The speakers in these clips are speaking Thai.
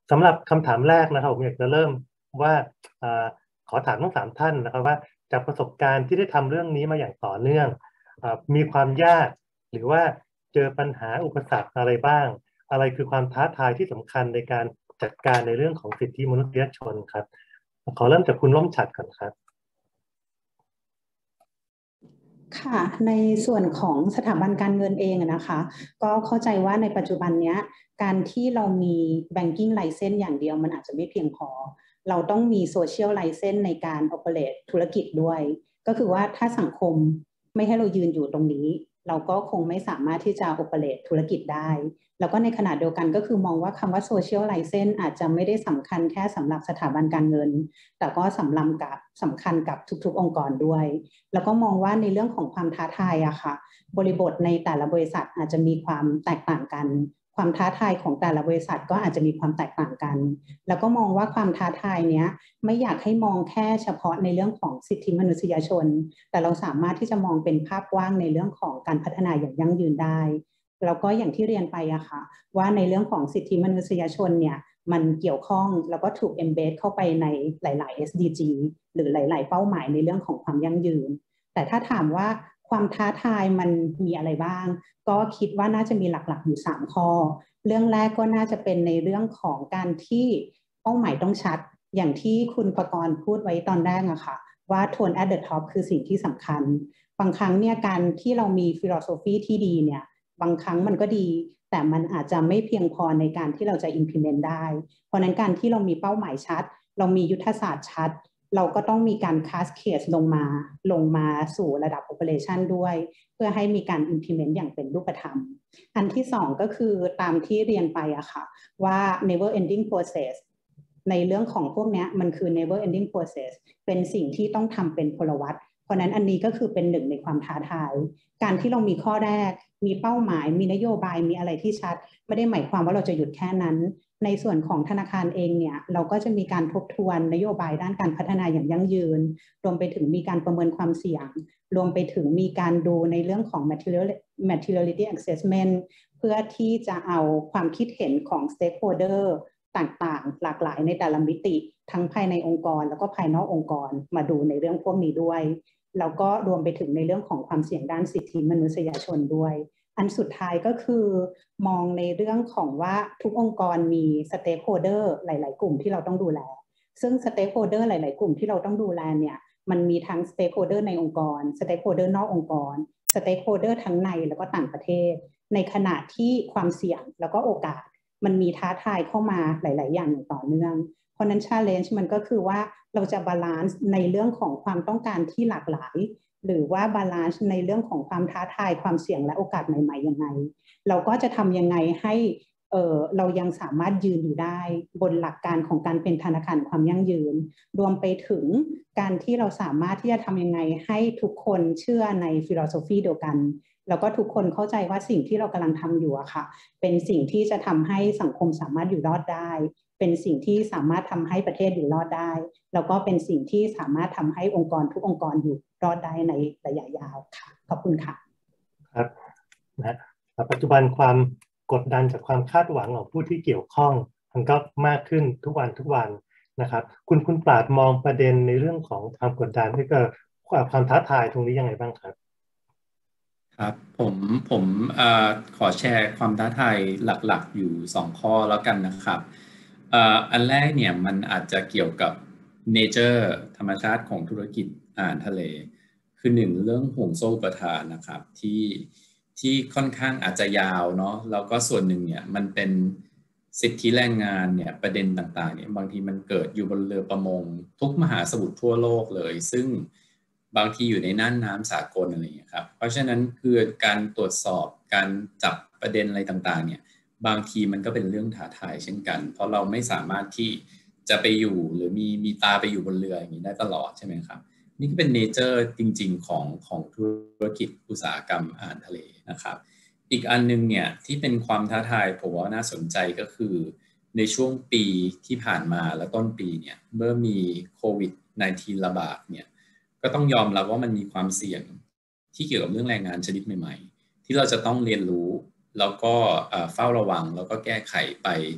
สำหรับคำถามแรกนะครับผมอยากจะเริ่มว่าขอถามทั้ง3ท่านนะครับว่าจากประสบการณ์ที่ได้ทำเรื่องนี้มาอย่างต่อเนื่องมีความยากหรือว่าเจอปัญหาอุปสรรคอะไรบ้างอะไรคือความท้าทายที่สำคัญในการจัดการในเรื่องของสิทธิมนุษยชนครับขอเริ่มจากคุณร่มฉัตรก่อนครับค่ะในส่วนของสถาบันการเงินเองนะคะก็เข้าใจว่าในปัจจุบันนี้การที่เรามี banking license อย่างเดียวมันอาจจะไม่เพียงพอเราต้องมี social license ในการ operate ธุรกิจด้วยก็คือว่าถ้าสังคมไม่ให้เรายืนอยู่ตรงนี้เราก็คงไม่สามารถที่จะ operate ธุรกิจได้แล้วก็ในขณะเดียวกันก็คือมองว่าคำว่า social license อาจจะไม่ได้สำคัญแค่สำหรับสถาบันการเงินแต่ก็สำคัญกับทุกๆองค์กรด้วยแล้วก็มองว่าในเรื่องของความท้าทายอะค่ะบริบทในแต่ละบริษัทอาจจะมีความแตกต่างกันความท้าทายของแต่ละบริษัทก็อาจจะมีความแตกต่างกันแล้วก็มองว่าความท้าทายเนี้ยไม่อยากให้มองแค่เฉพาะในเรื่องของสิทธิมนุษยชนแต่เราสามารถที่จะมองเป็นภาพกว้างในเรื่องของการพัฒนาอย่างยั่งยืนได้แล้วก็อย่างที่เรียนไปอะค่ะว่าในเรื่องของสิทธิมนุษยชนเนี่ยมันเกี่ยวข้องแล้วก็ถูก embed เข้าไปในหลายๆ SDG หรือหลายๆเป้าหมายในเรื่องของความยั่งยืนแต่ถ้าถามว่าความท้าทายมันมีอะไรบ้างก็คิดว่าน่าจะมีหลักๆอยู่3ข้อเรื่องแรกก็น่าจะเป็นในเรื่องของการที่เป้าหมายต้องชัดอย่างที่คุณประกรณ์พูดไว้ตอนแรกอะค่ะว่า tone at the top คือสิ่งที่สำคัญบางครั้งเนี่ยการที่เรามี philosophy ที่ดีเนี่ยบางครั้งมันก็ดีแต่มันอาจจะไม่เพียงพอในการที่เราจะ implement ได้เพราะนั้นการที่เรามีเป้าหมายชัดเรามียุทธศาสตร์ชัดเราก็ต้องมีการคัสเคสลงมาสู่ระดับ operation ด้วยเพื่อให้มีการ implement อย่างเป็นรูปธรรมอันที่2ก็คือตามที่เรียนไปอะค่ะว่า never ending process ในเรื่องของพวกนี้มันคือ never ending process เป็นสิ่งที่ต้องทำเป็นพลวัตเพราะนั้นอันนี้ก็คือเป็นหนึ่งในความท้าทายการที่เรามีข้อแรกมีเป้าหมายมีนโยบายมีอะไรที่ชัดไม่ได้หมายความว่าเราจะหยุดแค่นั้นในส่วนของธนาคารเองเนี่ยเราก็จะมีการทบทวนนโยบายด้านการพัฒนาอย่างยั่งยืนรวมไปถึงมีการประเมินความเสี่ยงรวมไปถึงมีการดูในเรื่องของ materiality assessment เพื่อที่จะเอาความคิดเห็นของ stakeholder ต่างๆหลากหลายในแต่ละมิติทั้งภายในองค์กรแล้วก็ภายนอกองค์กรมาดูในเรื่องพวกนี้ด้วยแล้วก็รวมไปถึงในเรื่องของความเสี่ยงด้านสิทธิมนุษยชนด้วยอันสุดท้ายก็คือมองในเรื่องของว่าทุกองค์กรมีสเต็กโฮเดอร์หลายๆกลุ่มที่เราต้องดูแลซึ่งสเต็กโฮเดอร์หลายๆกลุ่มที่เราต้องดูแลเนี่ยมันมีทั้งสเต็กโฮเดอร์ในองค์กรสเต็กโฮเดอร์นอกองค์กรสเต็กโฮเดอร์ทั้งในแล้วก็ต่างประเทศในขณะที่ความเสี่ยงแล้วก็โอกาสมันมีท้าทายเข้ามาหลายๆอย่างอย่างต่อเนื่องเพราะนั้น challenge มันก็คือว่าเราจะบาลานซ์ในเรื่องของความต้องการที่หลากหลายหรือว่าบาลานซ์ในเรื่องของความท้าทายความเสี่ยงและโอกาสใหม่ๆยังไงเราก็จะทำยังไงให้เรายังสามารถยืนอยู่ได้บนหลักการของการเป็นธนาคารความยั่งยืนรวมไปถึงการที่เราสามารถที่จะทำยังไงให้ทุกคนเชื่อในฟิโลโซฟีเดียวกันแล้วก็ทุกคนเข้าใจว่าสิ่งที่เรากำลังทำอยู่อะค่ะเป็นสิ่งที่จะทำให้สังคมสามารถอยู่รอดได้เป็นสิ่งที่สามารถทำให้ประเทศอยู่รอดได้แล้วก็เป็นสิ่งที่สามารถทำให้องค์กรทุกองค์กรอยู่รอดได้ในระยะยาวค่ะขอบคุณค่ะครับนะปัจจุบันความกดดันจากความคาดหวังของผู้ที่เกี่ยวข้องมันก็มากขึ้นทุกวันนะครับคุณปราดมองประเด็นในเรื่องของความกดดันที่ก็ความท้าทายตรงนี้ยังไงบ้างครับครับผมขอแชร์ความท้าทายหลักๆอยู่2ข้อแล้วกันนะครับอันแรกเนี่ยมันอาจจะเกี่ยวกับเนเจอร์ธรรมชาติของธุรกิจอาหารทะเลคือ1เรื่องห่วงโซ่อุปทานนะครับที่ค่อนข้างอาจจะยาวเนาะแล้วก็ส่วนหนึ่งเนี่ยมันเป็นสิทธิแรงงานเนี่ยประเด็นต่างๆเนี่ยบางทีมันเกิดอยู่บนเรือประมงทุกมหาสมุทรทั่วโลกเลยซึ่งบางทีอยู่ในน่านน้ำสากลอะไรอย่างเงี้ยครับเพราะฉะนั้นคือการตรวจสอบการจับประเด็นอะไรต่างๆเนี่ยบางทีมันก็เป็นเรื่องท้าทายเช่นกันเพราะเราไม่สามารถที่จะไปอยู่หรือมีตาไปอยู่บนเรืออย่างนี้ได้ตลอดใช่ไหมครับนี่ก็เป็นเนเจอร์จริงๆของธุรกิจอุตสาหกรรมอาหารทะเลนะครับอีกอันนึงเนี่ยที่เป็นความท้าทายผมว่าน่าสนใจก็คือในช่วงปีที่ผ่านมาและต้นปีเนี่ยเมื่อมีโควิด -19 ระบาดเนี่ยก็ต้องยอมรับว่ามันมีความเสี่ยงที่เกี่ยวกับเรื่องแรงงานชนิดใหม่ๆที่เราจะต้องเรียนรู้แล้วก็เฝ้าระวังแล้วก็แก้ไขไป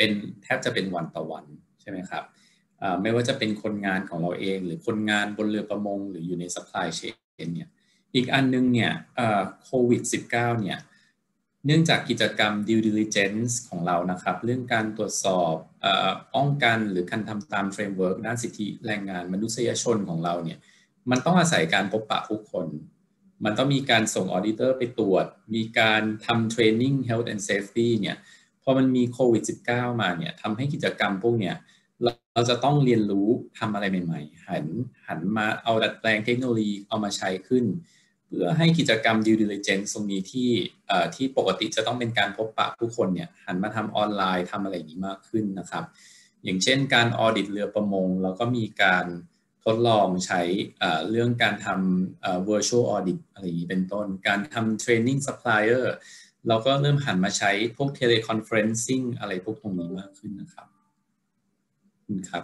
เป็นแทบจะเป็นวันต่อวันใช่ไหมครับไม่ว่าจะเป็นคนงานของเราเองหรือคนงานบนเรือประมงหรืออยู่ใน supply chain เนี่ยอีกอันนึงเนี่ยโควิด -19 เนี่ยเนื่องจากกิจกรรม due diligence ของเรานะครับเรื่องการตรวจสอบป้องกันหรือการทำตาม framework ด้านสิทธิแรงงานมนุษยชนของเราเนี่ยมันต้องอาศัยการพบปะผู้คนมันต้องมีการส่งออดิเตอร์ไปตรวจมีการทำ training health and safety เนี่ยพอมันมีโควิด -19 มาเนี่ยทำให้กิจกรรมพวกเนี่ยเราจะต้องเรียนรู้ทำอะไรใหม่ๆหันมาเอาดัดแปลงเทคโนโลยีเอามาใช้ขึ้นเพื่อให้กิจกรรม due diligence ตรงนี้ที่ปกติจะต้องเป็นการพบปะผู้คนเนี่ยหันมาทำออนไลน์ทำอะไรอย่างนี้มากขึ้นนะครับอย่างเช่นการออดิตเรือประมงแล้วก็มีการทดลองใช้เรื่องการทำvirtual audit อะไรอย่างนี้เป็นต้นการทำ training supplier เราก็เริ่มหันมาใช้พวก teleconferencing อะไรพวกตรงนี้มากขึ้นนะครับครับ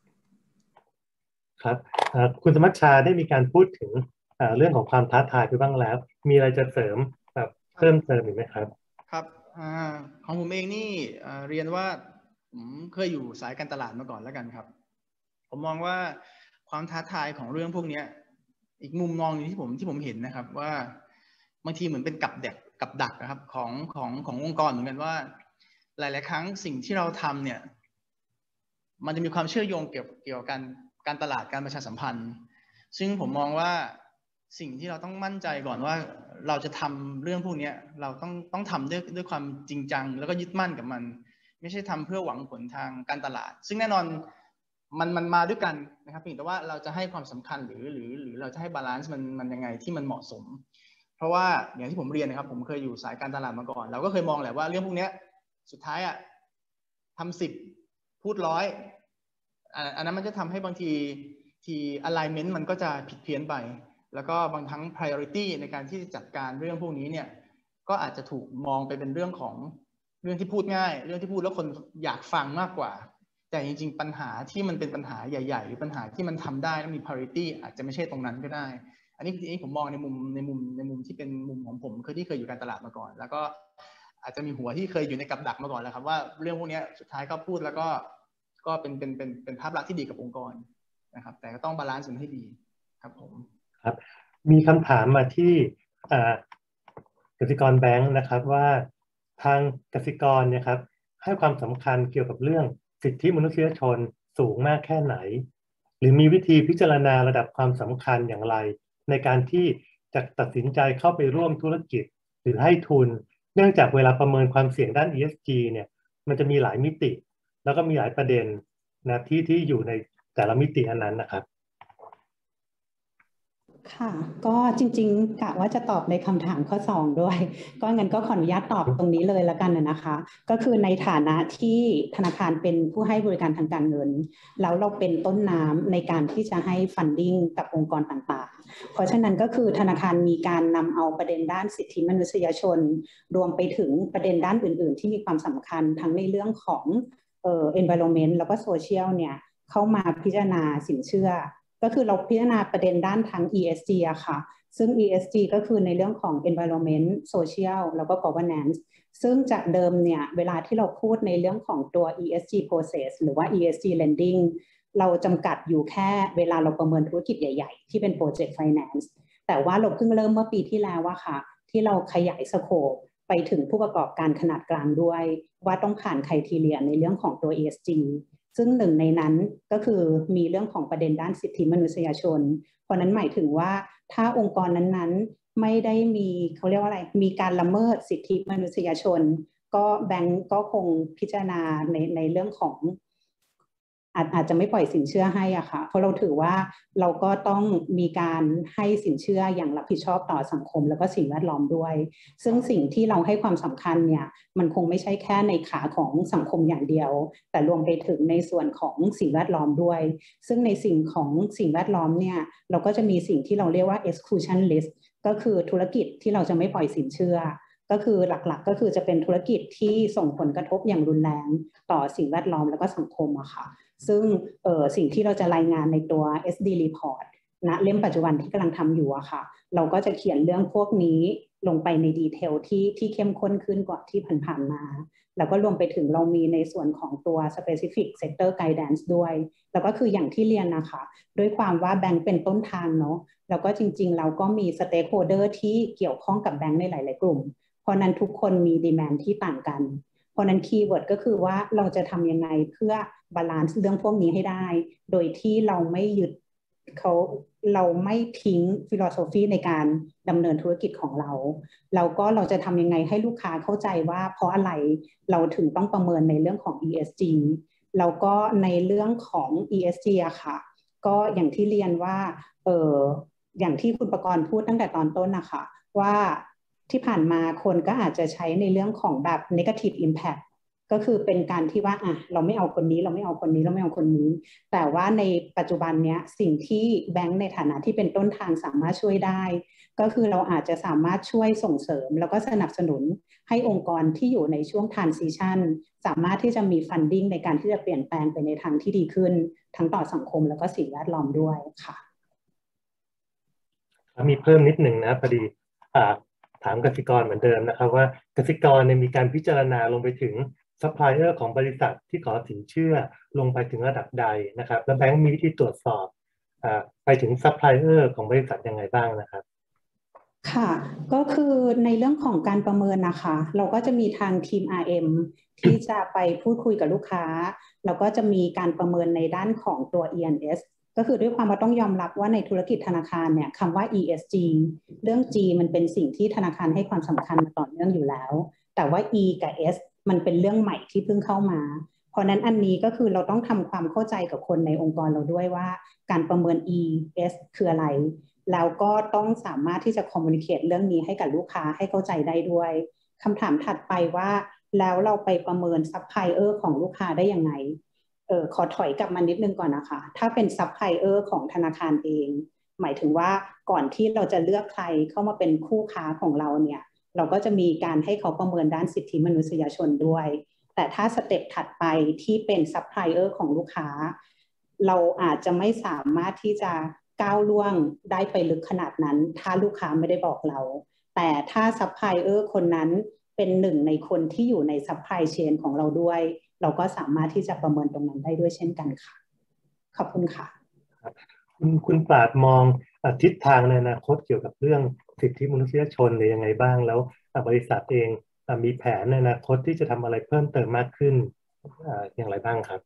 ครับคุณสมัชชาได้มีการพูดถึงเรื่องของความท้าทายไปบ้างแล้วมีอะไรจะเสริมแบบเพิ่มเติมอีกไหมครับครับของผมเองนี่เรียนว่าผมเคยอยู่สายการตลาดมาก่อนแล้วกันครับผมมองว่าความท้าทายของเรื่องพวกนี้อีกมุมมองที่ผมเห็นนะครับว่าบางทีเหมือนเป็นกับดักนะครับขององค์กรเหมือนกันว่าหลายๆครั้งสิ่งที่เราทำเนี่ยมันจะมีความเชื่อโยงเกี่ยวกับการตลาดการประชาสัมพันธ์ซึ่งผมมองว่าสิ่งที่เราต้องมั่นใจก่อนว่าเราจะทำเรื่องพวกนี้เราต้องทำด้วยความจริงจังแล้วก็ยึดมั่นกับมันไม่ใช่ทำเพื่อหวังผลทางการตลาดซึ่งแน่นอนมันมาด้วยกันนะครับเพียงแต่ว่าเราจะให้ความสำคัญหรือเราจะให้บาลานซ์มันยังไงที่มันเหมาะสมเพราะว่าอย่างที่ผมเรียนนะครับผมเคยอยู่สายการตลาดมาก่อนเราก็เคยมองแหละว่าเรื่องพวกนี้สุดท้ายทำ10พูด100อันนั้นมันจะทำให้บางที alignment มันก็จะผิดเพี้ยนไปแล้วก็บางครั้ง priority ในการที่จะจัดการเรื่องพวกนี้เนี่ยก็อาจจะถูกมองไปเป็นเรื่องที่พูดง่ายเรื่องที่พูดแล้วคนอยากฟังมากกว่าแต่จริงๆปัญหาที่มันเป็นปัญหาใหญ่ๆหรือปัญหาที่มันทำได้แล้วมี priority อาจจะไม่ใช่ตรงนั้นก็ได้อันนี้ผมมองในมุมที่เป็นมุมของผมที่เคยอยู่การตลาดมาก่อนแล้วก็อาจจะมีหัวที่เคยอยู่ในกับดักมาก่อนแล้วครับว่าเรื่องพวกนี้สุดท้ายก็พูดแล้วก็เป็นภาพลักษณ์ที่ดีกับองค์กรนะครับแต่ก็ต้องบาลานซ์มันให้ดีครับผมครับมีคำถามมาที่กสิกรแบงค์นะครับว่าทางกสิกรเนี่ยครับให้ความสำคัญเกี่ยวกับเรื่องสิทธิมนุษยชนสูงมากแค่ไหนหรือมีวิธีพิจารณาระดับความสำคัญอย่างไรในการที่จะตัดสินใจเข้าไปร่วมธุรกิจหรือให้ทุนเนื่องจากเวลาประเมินความเสี่ยงด้าน ESG เนี่ยมันจะมีหลายมิติแล้วก็มีหลายประเด็นนะที่อยู่ในแต่ละมิติอันนั้นนะครับค่ะก็จริงๆกะว่าจะตอบในคำถามข้อ2ด้วยก็งั้นก็ขออนุญาตตอบตรงนี้เลยแล้วกันนะคะก็คือในฐานะที่ธนาคารเป็นผู้ให้บริการทางการเงินแล้วเราเป็นต้นน้ำในการที่จะให้ funding กับองค์กรต่างๆเพราะฉะนั้นก็คือธนาคารมีการนำเอาประเด็นด้านสิทธิมนุษยชนรวมไปถึงประเด็นด้านอื่นๆที่มีความสำคัญทั้งในเรื่องของenvironment แล้วก็ social เนี่ยเข้ามาพิจารณาสินเชื่อก็คือเราพิจารณาประเด็นด้านทั้ง ESG อะค่ะซึ่ง ESG ก็คือในเรื่องของ environment social แล้วก็ governance ซึ่งจากเดิมเนี่ยเวลาที่เราพูดในเรื่องของตัว ESG process หรือว่า ESG lending เราจำกัดอยู่แค่เวลาเราประเมินธุรกิจใหญ่ๆที่เป็น project finance แต่ว่าเราเพิ่งเริ่มเมื่อปีที่แล้วอะค่ะที่เราขยายสโคปไปถึงผู้ประกอบการขนาดกลางด้วยว่าต้องผ่านไครทีเรียในเรื่องของตัว ESGซึ่งหนึ่งในนั้นก็คือมีเรื่องของประเด็นด้านสิทธิมนุษยชนเพราะนั้นหมายถึงว่าถ้าองค์กรนั้นๆไม่ได้มีเขาเรียกว่าอะไรมีการละเมิดสิทธิมนุษยชนก็แบงก์ก็คงพิจารณาในเรื่องของอาจจะไม่ปล่อยสินเชื่อให้อะค่ะเพราะเราถือว่าเราก็ต้องมีการให้สินเชื่ออย่างรับผิดชอบต่อสังคมแล้วก็สิ่งแวดล้อมด้วยซึ่งสิ่งที่เราให้ความสำคัญเนี่ยมันคงไม่ใช่แค่ในขาของสังคมอย่างเดียวแต่รวมไปถึงในส่วนของสิ่งแวดล้อมด้วยซึ่งในสิ่งของสิ่งแวดล้อมเนี่ยเราก็จะมีสิ่งที่เราเรียกว่า exclusion list ก็คือธุรกิจที่เราจะไม่ปล่อยสินเชื่อก็คือหลักๆก็คือจะเป็นธุรกิจที่ส่งผลกระทบอย่างรุนแรงต่อสิ่งแวดล้อมแล้วก็สังคมอะค่ะซึ่งสิ่งที่เราจะรายงานในตัว SD report ณเล่มปัจจุบันที่กำลังทำอยู่อะค่ะเราก็จะเขียนเรื่องพวกนี้ลงไปในดีเทลที่เข้มข้นขึ้นกว่าที่ผ่านๆมาแล้วก็รวมไปถึงเรามีในส่วนของตัว specific sector guidance ด้วยแล้วก็คืออย่างที่เรียนนะคะด้วยความว่าแบงก์เป็นต้นทางเนาะแล้วก็จริงๆเราก็มี stakeholder ที่เกี่ยวข้องกับแบงก์ในหลายๆกลุ่มเพราะนั้นทุกคนมี demand ที่ต่างกันเพราะนั้นคีย์เวิร์ดก็คือว่าเราจะทำยังไงเพื่อบาลานซ์เรื่องพวกนี้ให้ได้โดยที่เราไม่ยึดเราไม่ทิ้งฟิโลโซฟีในการดำเนินธุรกิจของเราแล้วก็เราจะทำยังไงให้ลูกค้าเข้าใจว่าเพราะอะไรเราถึงต้องประเมินในเรื่องของ ESG แล้วก็ในเรื่องของ ESG อะค่ะก็อย่างที่เรียนว่าอย่างที่คุณประกรณ์พูดตั้งแต่ตอนต้นนะคะว่าที่ผ่านมาคนก็อาจจะใช้ในเรื่องของแบบ negative impact ก็คือเป็นการที่ว่าเราไม่เอาคนนี้เราไม่เอาคนนี้เราไม่เอาคนนี้แต่ว่าในปัจจุบันเนี้ยสิ่งที่แบงก์ในฐานะที่เป็นต้นทางสามารถช่วยได้ก็คือเราอาจจะสามารถช่วยส่งเสริมแล้วก็สนับสนุนให้องค์กรที่อยู่ในช่วง transition สามารถที่จะมี funding ในการที่จะเปลี่ยนแปลงไปในทางที่ดีขึ้นทั้งต่อสังคมแล้วก็สิ่งแวดล้อมด้วยค่ะมีเพิ่มนิดหนึ่งนะพอดีถามกสิกรเหมือนเดิมนะครับว่ากสิกรมีการพิจารณาลงไปถึงซัพพลายเออร์ของบริษัทที่ขอสินเชื่อลงไปถึงระดับใดนะครับแล้วแบงก์มีวิธีตรวจสอบไปถึงซัพพลายเออร์ของบริษัทยังไงบ้างนะครับค่ะก็คือในเรื่องของการประเมินนะคะเราก็จะมีทางทีม RM ที่จะไปพูดคุยกับลูกค้าแล้วก็จะมีการประเมินในด้านของตัว E&S ก็คือด้วยความว่าต้องยอมรับว่าในธุรกิจธนาคารเนี่ยคำว่า ESG เรื่อง G มันเป็นสิ่งที่ธนาคารให้ความสำคัญต่อเนื่องอยู่แล้วแต่ว่า E กับ S มันเป็นเรื่องใหม่ที่เพิ่งเข้ามาเพราะนั้นอันนี้ก็คือเราต้องทำความเข้าใจกับคนในองค์กรเราด้วยว่าการประเมิน ES คืออะไรแล้วก็ต้องสามารถที่จะคอมมูนิเคตเรื่องนี้ให้กับลูกค้าให้เข้าใจได้ด้วยคำถามถัดไปว่าแล้วเราไปประเมินซัพพลายเออร์ของลูกค้าได้ยังไงขอถอยกลับมานิดนึงก่อนนะคะถ้าเป็นซัพพลายเออร์ของธนาคารเองหมายถึงว่าก่อนที่เราจะเลือกใครเข้ามาเป็นคู่ค้าของเราเนี่ยเราก็จะมีการให้เขาประเมินด้านสิทธิมนุษยชนด้วยแต่ถ้าสเต็ปถัดไปที่เป็นซัพพลายเออร์ของลูกค้าเราอาจจะไม่สามารถที่จะก้าวล่วงได้ไปลึกขนาดนั้นถ้าลูกค้าไม่ได้บอกเราแต่ถ้าซัพพลายเออร์คนนั้นเป็นหนึ่งในคนที่อยู่ในซัพพลายเชนของเราด้วยเราก็สามารถที่จะประเมินตรงนั้นได้ด้วยเช่นกันค่ะขอบคุณค่ะคุณปราดมองทิศทางในอนาคตเกี่ยวกับเรื่องสิทธิมนุษยชนหรือยังไงบ้างแล้วบริษัทเองมีแผนในอนาคตที่จะทำอะไรเพิ่มเติมมากขึ้นอย่างไรบ้างครับ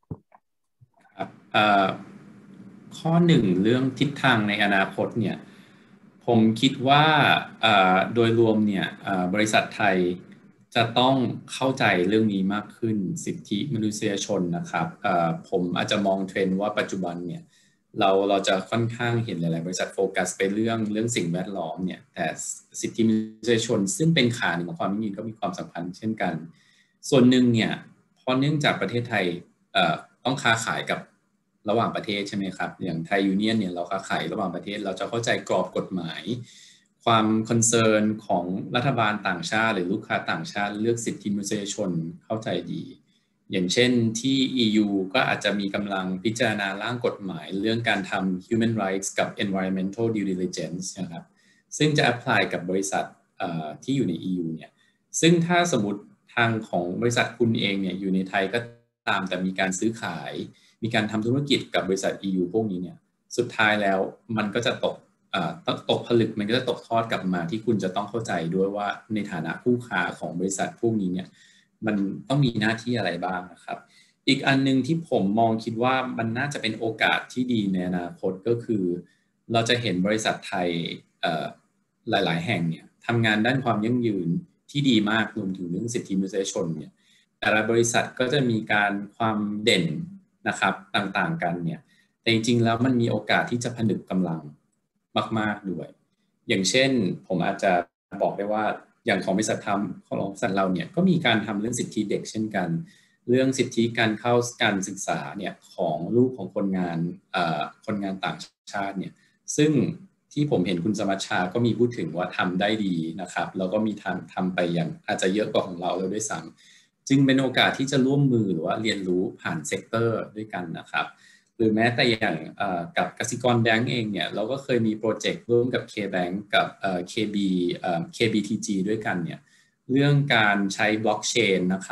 ข้อหนึ่งเรื่องทิศทางในอนาคตเนี่ยผมคิดว่าโดยรวมเนี่ยบริษัทไทยจะต้องเข้าใจเรื่องนี้มากขึ้นสิทธิมนุษยชนนะครับผมอาจจะมองเทรนด์ว่าปัจจุบันเนี่ยเราจะค่อนข้างเห็นหลายๆบริษัทโฟกัสไปเรื่องสิ่งแวดล้อมเนี่ยแต่สิทธิมนุษยชนซึ่งเป็นขาหนึ่งของความยั่งยืนก็มีความสำคัญเช่นกันส่วนหนึ่งเนี่ยเพราะเนื่องจากประเทศไทยต้องค้าขายกับระหว่างประเทศใช่ไหมครับอย่างไทยยูเนียนเนี่ยเราค้าขายระหว่างประเทศเราจะเข้าใจกรอบกฎหมายความคอนเซิร์นของรัฐบาลต่างชาติหรือลูกค้าต่างชาติเลือกสิทธิมนุษยชนเข้าใจดีอย่างเช่นที่ EU ก็อาจจะมีกำลังพิจารณาร่างกฎหมายเรื่องการทำ human rights กับ environmental due diligence นะครับซึ่งจะ apply กับบริษัทที่อยู่ใน EU เนี่ยซึ่งถ้าสมมติทางของบริษัทคุณเองเนี่ยอยู่ในไทยก็ตามแต่มีการซื้อขายมีการทำธุรกิจกับบริษัท EU พวกนี้เนี่ยสุดท้ายแล้วมันก็จะตกผลึกมันก็จะตกทอดกลับมาที่คุณจะต้องเข้าใจด้วยว่าในฐานะคู่ค้าของบริษัทพวกนี้เนี่ยมันต้องมีหน้าที่อะไรบ้างนะครับอีกอันนึงที่ผมมองคิดว่ามันน่าจะเป็นโอกาสที่ดีในอนาคตก็คือเราจะเห็นบริษัทไทยหลายๆแห่งเนี่ยทำงานด้านความยั่งยืนที่ดีมากรวมถึงเรื่องสิทธิมนุษยชนเนี่ยแต่ละบริษัทก็จะมีการความเด่นนะครับต่างๆกันเนี่ยแต่จริงๆแล้วมันมีโอกาสที่จะผนึกกำลังมากๆด้วยอย่างเช่นผมอาจจะบอกได้ว่าอย่างของบริษัทของบริษัทเราเนี่ยก็มีการทำเรื่องสิทธิเด็กเช่นกันเรื่องสิทธิการเข้าการศึกษาเนี่ยของลูกของคนงานต่างชาติเนี่ยซึ่งที่ผมเห็นคุณสมัชชาก็มีพูดถึงว่าทำได้ดีนะครับแล้วก็มีทำไปอย่างอาจจะเยอะกว่าของเราแล้วด้วยซ้ำจึงเป็นโอกาสที่จะร่วมมือหรือว่าเรียนรู้ผ่านเซกเตอร์ด้วยกันนะครับหรือแม้แต่อย่างกับกสิกรแบงก์เองเนี่ยเราก็เคยมีโปรเจกต์ร่วมกับ KBank กับ KBTG ด้วยกันเนี่ยเรื่องการใช้บล็อกเชนนะครับ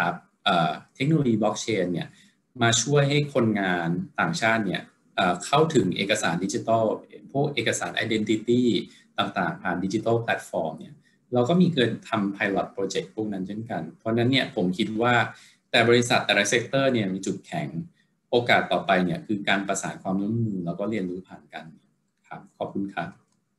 เทคโนโลยีบล็อกเชนเนี่ยมาช่วยให้คนงานต่างชาติเนี่ยเข้าถึงเอกสารดิจิทัลพวกเอกสาร Identity ต่างๆผ่านดิจิทัลแพลตฟอร์มเนี่ยเราก็มีเกิดทำ Pilot Project พวกนั้นเช่นกันเพราะนั้นเนี่ยผมคิดว่าแต่บริษัทแต่ละเซกเตอร์เนี่ยมีจุดแข็งโอกาสต่อไปเนี่ยคือการประสานความร่วมมือแล้วก็เรียนรู้ผ่านกันครับขอบคุณครับ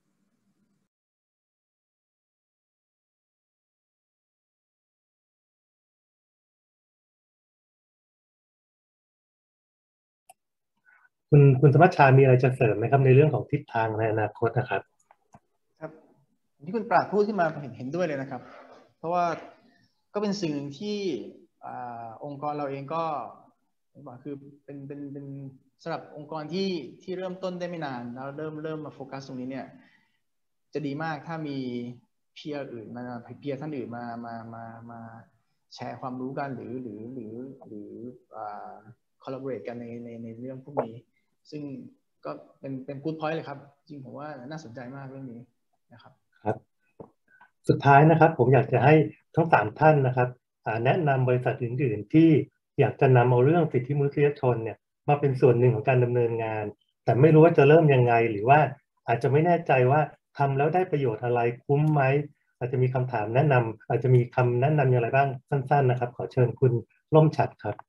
คุณสมัชชามีอะไรจะเสริมไหมครับในเรื่องของทิศทางในอนาคตนะครับครับที่คุณปราดพูดขึ้นมาเห็นด้วยเลยนะครับเพราะว่าก็เป็นสิ่งที่องค์กรเราเองก็บอกคือเป็นสำหรับองค์กรที่เริ่มต้นได้ไม่นานแล้วเริ่มมาโฟกัสตรงนี้เนี่ยจะดีมากถ้ามีเพียร์อื่นมาเพียร์ท่านอื่นมาแชร์ความรู้กันหรือcollaborate กันในเรื่องพวกนี้ซึ่งก็เป็น good point เลยครับจริงผมว่าน่าสนใจมากเรื่องนี้นะครับครับสุดท้ายนะครับผมอยากจะให้ทั้ง3ท่านนะครับแนะนำบริษัทอื่นๆที่อยากจะนำเอาเรื่องสิทธิมนุษยชนเนี่ยมาเป็นส่วนหนึ่งของการดำเนินงานแต่ไม่รู้ว่าจะเริ่มยังไงหรือว่าอาจจะไม่แน่ใจว่าทำแล้วได้ประโยชน์อะไรคุ้มไหมอาจจะมีคำถามแนะนำอาจจะมีคำแนะนำอย่างไรบ้างสั้นๆนะครับขอเชิญคุณร่มฉัตรครับ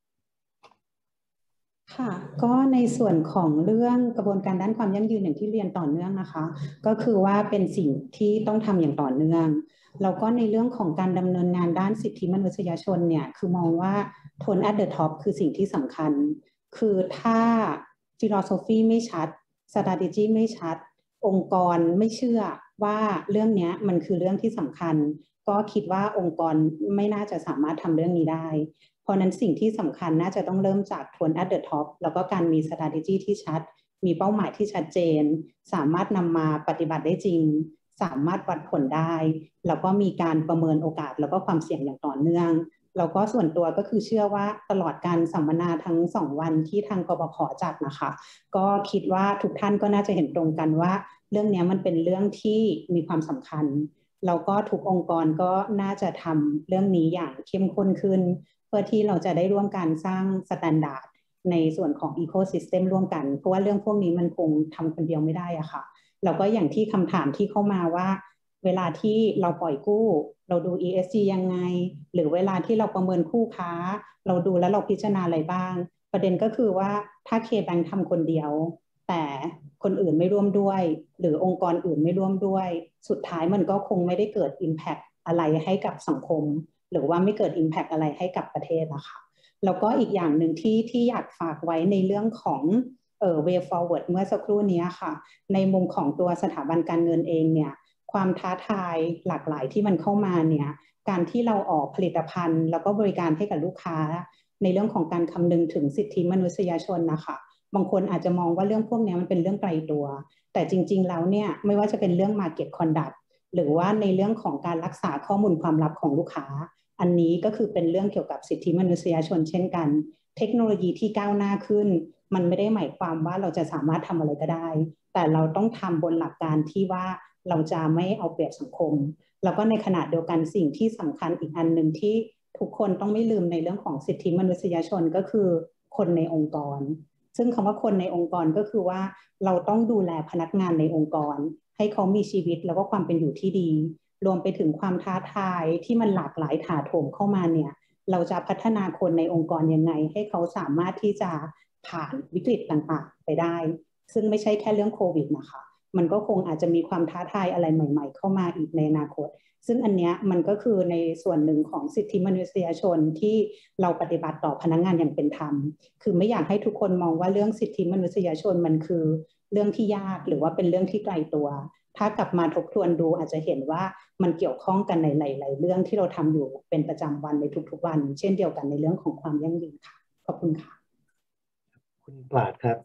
ค่ะก็ในส่วนของเรื่องกระบวนการด้านความยั่งยืนอย่างที่เรียนต่อเนื่องนะคะก็คือว่าเป็นสิ่งที่ต้องทำอย่างต่อเนื่องแล้วก็ในเรื่องของการดำเนินงานด้านสิทธิมนุษยชนเนี่ยคือมองว่า tone at the top คือสิ่งที่สำคัญคือถ้า philosophy ไม่ชัด strategy ไม่ชัดองค์กรไม่เชื่อว่าเรื่องนี้มันคือเรื่องที่สำคัญก็คิดว่าองค์กรไม่น่าจะสามารถทำเรื่องนี้ได้เพราะนั้นสิ่งที่สำคัญน่าจะต้องเริ่มจาก tone at the top แล้วก็การมี strategy ที่ชัดมีเป้าหมายที่ชัดเจนสามารถนำมาปฏิบัติได้จริงสามารถวัดผลได้แล้วก็มีการประเมินโอกาสแล้วก็ความเสี่ยงอย่างต่อเนื่องแล้วก็ส่วนตัวก็คือเชื่อว่าตลอดการสัมมนาทั้ง2วันที่ทางกบข.จัดนะคะก็คิดว่าทุกท่านก็น่าจะเห็นตรงกันว่าเรื่องนี้มันเป็นเรื่องที่มีความสำคัญแล้วก็ทุกองค์กรก็น่าจะทำเรื่องนี้อย่างเข้มข้นขึ้นเพื่อที่เราจะได้ร่วมกันสร้างสแตนดาร์ดในส่วนของอีโคซิสเต็มร่วมกันเพราะว่าเรื่องพวกนี้มันคงทำคนเดียวไม่ได้อะค่ะแล้วก็อย่างที่คำถามที่เข้ามาว่าเวลาที่เราปล่อยกู้เราดู ESG ยังไงหรือเวลาที่เราประเมินคู่ค้าเราดูแล้วเราพิจารณาอะไรบ้างประเด็นก็คือว่าถ้า KBank ทำคนเดียวแต่คนอื่นไม่ร่วมด้วยหรือองค์กรอื่นไม่ร่วมด้วยสุดท้ายมันก็คงไม่ได้เกิด Impact อะไรให้กับสังคมหรือว่าไม่เกิด Impact อะไรให้กับประเทศนะคะแล้วก็อีกอย่างหนึ่งที่อยากฝากไว้ในเรื่องของway forward เมื่อสักครู่นี้ค่ะในมุมของตัวสถาบันการเงินเองเนี่ยความท้าทายหลากหลายที่มันเข้ามาเนี่ยการที่เราออกผลิตภัณฑ์แล้วก็บริการให้กับลูกค้าในเรื่องของการคำนึงถึงสิทธิมนุษยชนนะคะบางคนอาจจะมองว่าเรื่องพวกนี้มันเป็นเรื่องไกลตัวแต่จริงๆแล้วเนี่ยไม่ว่าจะเป็นเรื่อง market conduct หรือว่าในเรื่องของการรักษาข้อมูลความลับของลูกค้าอันนี้ก็คือเป็นเรื่องเกี่ยวกับสิทธิมนุษยชนเช่นกันเทคโนโลยีที่ก้าวหน้าขึ้นมันไม่ได้หมายความว่าเราจะสามารถทำอะไรก็ได้แต่เราต้องทำบนหลักการที่ว่าเราจะไม่เอาเปรียบสังคมแล้วก็ในขณะเดียวกันสิ่งที่สำคัญอีกอันหนึ่งที่ทุกคนต้องไม่ลืมในเรื่องของสิทธิมนุษยชนก็คือคนในองค์กรซึ่งคำว่าคนในองค์กรก็คือว่าเราต้องดูแลพนักงานในองค์กรให้เขามีชีวิตแล้วก็ความเป็นอยู่ที่ดีรวมไปถึงความท้าทายที่มันหลากหลายถาโถมเข้ามาเนี่ยเราจะพัฒนาคนในองค์กรยังไงให้เขาสามารถที่จะผ่านวิกฤตต่างๆไปได้ซึ่งไม่ใช่แค่เรื่องโควิดนะคะมันก็คงอาจจะมีความท้าทายอะไรใหม่ๆเข้ามาอีกในอนาคตซึ่งอันนี้มันก็คือในส่วนหนึ่งของสิทธิมนุษยชนที่เราปฏิบัติต่อพนักงานอย่างเป็นธรรมคือไม่อยากให้ทุกคนมองว่าเรื่องสิทธิมนุษยชนมันคือเรื่องที่ยากหรือว่าเป็นเรื่องที่ไกลตัวถ้ากลับมาทบทวนดูอาจจะเห็นว่ามันเกี่ยวข้องกันในหลายๆเรื่องที่เราทำอยู่เป็นประจำวันในทุกๆวันเช่นเดียวกันในเรื่องของความยั่งยืนค่ะขอบคุณค่ะคุณปราดครับ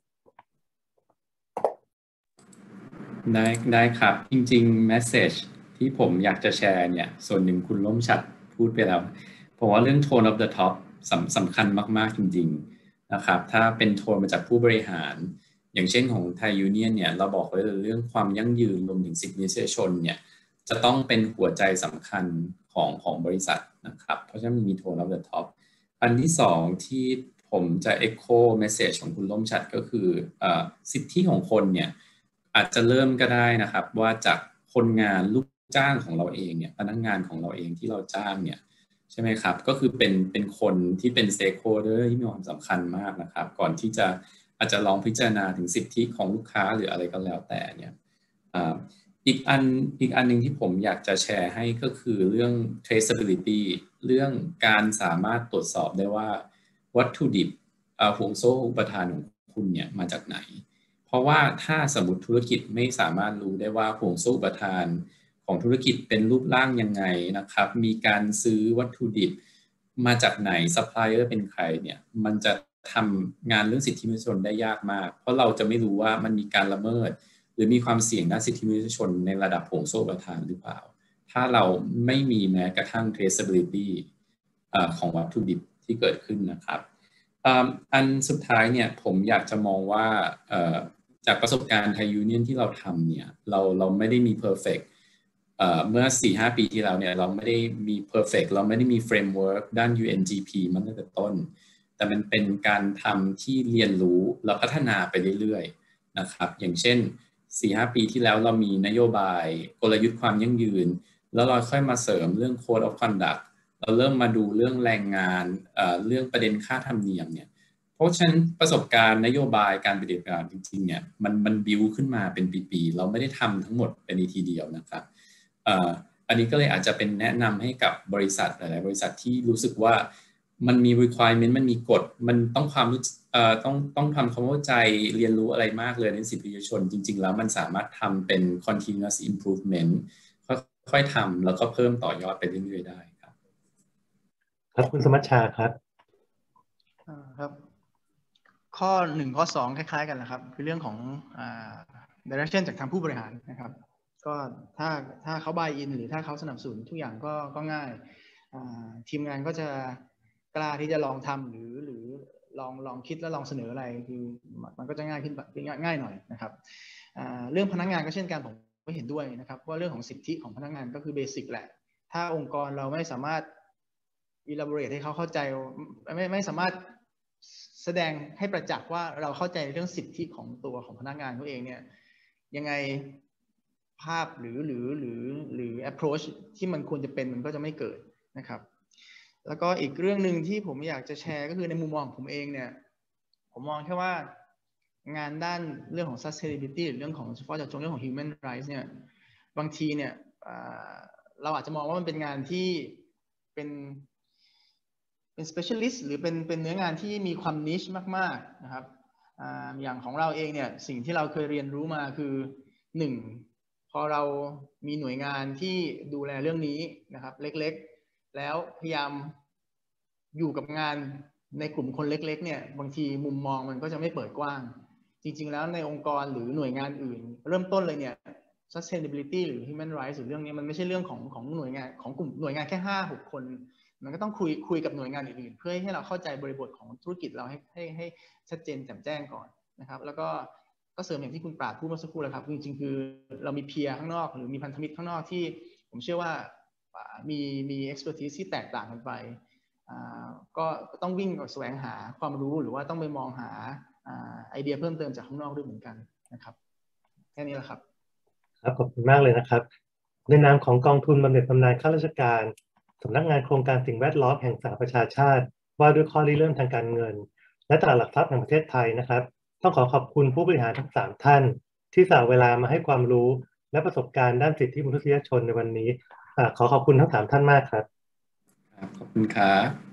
ได้ครับจริงๆ message ที่ผมอยากจะแชร์เนี่ยส่วนหนึ่งคุณร่มฉัตรพูดไปแล้วผมว่าเรื่อง tone of the top สำคัญมากๆจริงๆนะครับถ้าเป็นโทนมาจากผู้บริหารอย่างเช่นของไทยยูเนียนเนี่ยเราบอกไว้เลยเรื่องความยั่งยืนรวมถึงสิทธิมนุษยชนเนี่ยจะต้องเป็นหัวใจสำคัญของบริษัทนะครับเพราะฉะนั้นมี tone of the top อันที่สองที่ผมจะ echo message ของคุณร่มชัดก็คือสิทธิของคนเนี่ยอาจจะเริ่มก็ได้นะครับว่าจากคนงานลูกจ้างของเราเองเนี่ยพนักงานของเราเองที่เราจ้างเนี่ยใช่ไหมครับก็คือเป็นคนที่เป็น stakeholder ที่มีความสำคัญมากนะครับก่อนที่จะอาจจะลองพิจารณาถึงสิทธิของลูกค้าหรืออะไรก็แล้วแต่เนี่ยอีกอันหนึ่งที่ผมอยากจะแชร์ให้ก็คือเรื่อง traceability เรื่องการสามารถตรวจสอบได้ว่าวัตถุดิบห่วงโซ่อุปทานของคุณเนี่ยมาจากไหนเพราะว่าถ้าสมมติธุรกิจไม่สามารถรู้ได้ว่าห่วงโซ่อุปทานของธุรกิจเป็นรูปร่างยังไงนะครับมีการซื้อวัตถุดิบมาจากไหนซัพพลายเออร์เป็นใครเนี่ยมันจะทำงานเรื่องสิทธิมนุษยชนได้ยากมากเพราะเราจะไม่รู้ว่ามันมีการละเมิดหรือมีความเสี่ยงด้านสิทธิมนุษยชนในระดับห่วงโซ่อุปทานหรือเปล่าถ้าเราไม่มีแม้กระทั่ง traceability ของวัตถุดิบที่เกิดขึ้นนะครับอันสุดท้ายเนี่ยผมอยากจะมองว่าจากประสบการณ์ไทยยูเนียนที่เราทำเนี่ยเราไม่ได้มี perfect เมื่อ 4-5 ปีที่แล้วเนี่ยเราไม่ได้มี perfect เราไม่ได้มี framework ด้าน UNGP มันตั้งแต่ต้นแต่มันเป็นการทำที่เรียนรู้และพัฒนาไปเรื่อยๆนะครับอย่างเช่น 4-5 ปีที่แล้วเรามีนโยบายกลยุทธ์ความยั่งยืนแล้วเราค่อยมาเสริมเรื่อง Code of Conduct เราเริ่มมาดูเรื่องแรงงานเรื่องประเด็นค่าธรรมเนียมเนี่ยเพราะฉะนั้นประสบการณ์นโยบายการปฏิบัติการจริงๆเนี่ยมันบิวขึ้นมาเป็นปีๆเราไม่ได้ทำทั้งหมดเป็นทีเดียวนะครับอันนี้ก็เลยอาจจะเป็นแนะนำให้กับบริษัทหลายๆบริษัทที่รู้สึกว่ามันมี requirement มันมีกฎมันต้องต้องทำความเข้าใจเรียนรู้อะไรมากเลยในสิทธิมนุษยชนจริงๆแล้วมันสามารถทำเป็น continuous improvement ค่อยๆทำแล้วก็เพิ่มต่อยอดไปเรื่อยๆได้ครับครับคุณสมัชชาครับครับข้อ1ข้อ2คล้ายๆกันนะครับคือเรื่องของdirection จากทางผู้บริหารนะครับก็ถ้าเขา buy in หรือถ้าเขาสนับสนุนทุกอย่างก็ง่ายทีมงานก็จะกล้าที่จะลองทำหรือลองคิดแล้วลองเสนออะไรคือมันก็จะง่ายขึ้นง่ายหน่อยนะครับเรื่องพนักงานก็เช่นกันผมก็เห็นด้วยนะครับว่าเรื่องของสิทธิของพนักงานก็คือเบสิกแหละถ้าองค์กรเราไม่สามารถ elaborate ให้เขาเข้าใจไม่สามารถแสดงให้ประจักษ์ว่าเราเข้าใจเรื่องสิทธิของตัวของพนักงานเขาเองเนี่ยยังไงภาพหรือ approach ที่มันควรจะเป็นมันก็จะไม่เกิดนะครับแล้วก็อีกเรื่องหนึ่งที่ผมอยากจะแชร์ก็คือในมุมมองของผมเองเนี่ยผมมองแค่ว่างานด้านเรื่องของ sustainability หรือเรื่องของเฉพาะเจาะจงเรื่องของ human rights เนี่ยบางทีเนี่ยเราอาจจะมองว่ามันเป็นงานที่เป็น specialist หรือเป็นเนื้องานที่มีความ niche มากๆนะครับอย่างของเราเองเนี่ยสิ่งที่เราเคยเรียนรู้มาคือ1พอเรามีหน่วยงานที่ดูแลเรื่องนี้นะครับเล็กๆแล้วพยายามอยู่กับงานในกลุ่มคนเล็กๆเนี่ยบางทีมุมมองมันก็จะไม่เปิดกว้างจริงๆแล้วในองค์กรหรือหน่วยงานอื่นเริ่มต้นเลยเนี่ย sustainability หรือ human rights หรือเรื่องนี้มันไม่ใช่เรื่องของหน่วยงานของกลุ่มหน่วยงานแค่ 5-6 คนมันก็ต้องคุยกับหน่วยงานอื่นๆเพื่อให้เราเข้าใจบริบทของธุรกิจเราให้ชัดเจนแจ่มแจ้งก่อนนะครับแล้วก็เสริมอย่างที่คุณปราดพูดเมื่อสักครู่แล้วครับจริงๆคือเรามีเพียร์ข้างนอกหรือมีพันธมิตรข้างนอกที่ผมเชื่อว่ามี expertise ที่แตกต่างกันไปก็ต้องวิ่งแสวงหาความรู้หรือว่าต้องไปมองหาไอเดียเพิ่มเติมจากข้างนอกด้วยเหมือนกันนะครับแค่นี้แหละครับครับขอบคุณมากเลยนะครับในนามของกองทุนบำเหน็จบำนาญข้าราชการสำนักงานโครงการสิ่งแวดล้อมแห่งสหประชาชาติว่าด้วยข้อริเริ่มทางการเงินและตลาดหลักทรัพย์แห่งประเทศไทยนะครับต้องขอบคุณผู้บริหารทั้ง3ท่านที่สละเวลามาให้ความรู้และประสบการณ์ด้านสิทธิมนุษยชนในวันนี้ขอขอบคุณทั้ง3ท่านมากครับขอบคุณครับ